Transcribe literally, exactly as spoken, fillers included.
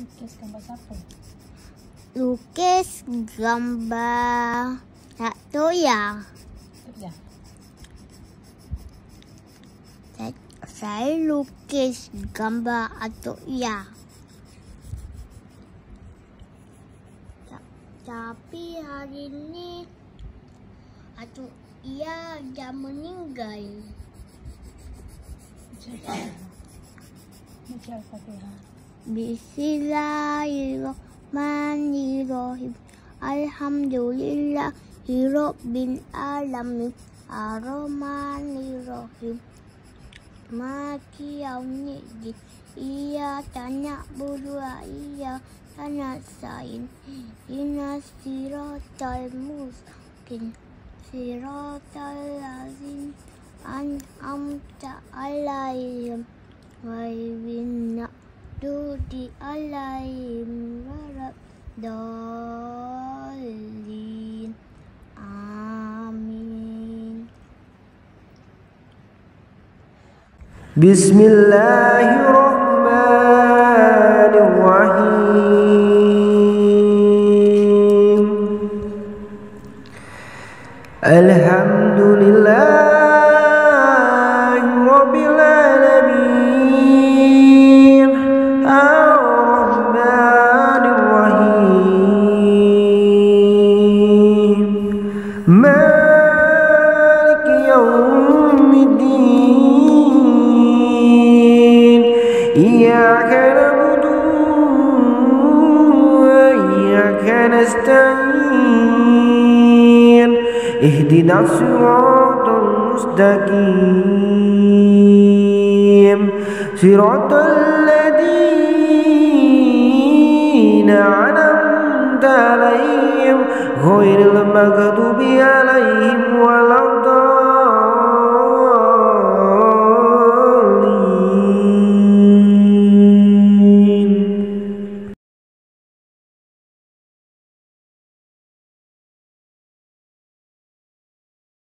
Lukis gambar satu. Lukis gambar satu ya. Ya. Saya lukis gambar atau ya. Tapi hari ini atau ia dah meninggal. Baca Al-Fatihah. Bismillahirrahmanirrahim. Alhamdulillahirabbil alamin. Ar-Rahmanirrahim. Maliki yaumiddin. Iyyaka na'budu wa iyyaka nasta'in. Ihdinas siratal mustaqim. Siratal ladzina an'amta 'alaihim ghairil maghdubi 'alaihim waladdallin. Amin. Bismillahirrahmanirrahim. Alhamdulillahirabbil alamin. Ar-Rahmanir Rahim. Maliki yaumiddin. Iyyaka na'budu wa iyyaka nasta'in. Ihdinas siratal mustaqim. Siratal ladzina an'amta 'alaihim ghairil maghdubi 'alaihim waladdallin.